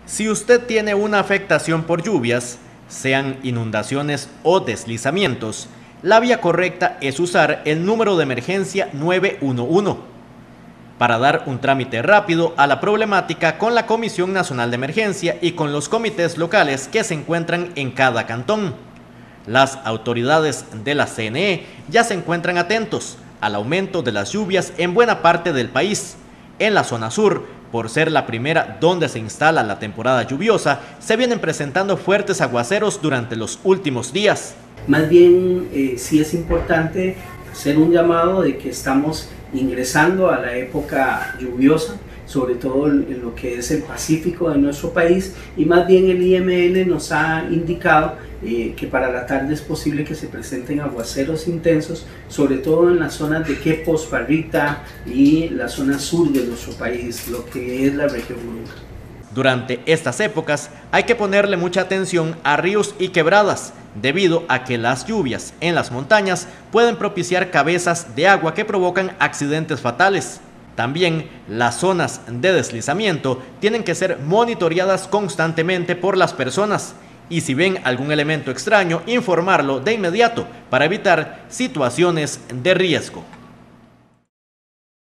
Si usted tiene una afectación por lluvias, sean inundaciones o deslizamientos, la vía correcta es usar el número de emergencia 911 para dar un trámite rápido a la problemática con la Comisión Nacional de Emergencia y con los comités locales que se encuentran en cada cantón. Las autoridades de la CNE ya se encuentran atentos al aumento de las lluvias en buena parte del país. En la zona sur, por ser la primera donde se instala la temporada lluviosa, se vienen presentando fuertes aguaceros durante los últimos días. Más bien, sí es importante hacer un llamado de que estamos ingresando a la época lluviosa, sobre todo en lo que es el Pacífico de nuestro país, y más bien el IML nos ha indicado que para la tarde es posible que se presenten aguaceros intensos, sobre todo en las zonas de Quepos, Parrita y la zona sur de nuestro país, lo que es la región Urunga. Durante estas épocas hay que ponerle mucha atención a ríos y quebradas, debido a que las lluvias en las montañas pueden propiciar cabezas de agua que provocan accidentes fatales. También las zonas de deslizamiento tienen que ser monitoreadas constantemente por las personas y si ven algún elemento extraño, informarlo de inmediato para evitar situaciones de riesgo.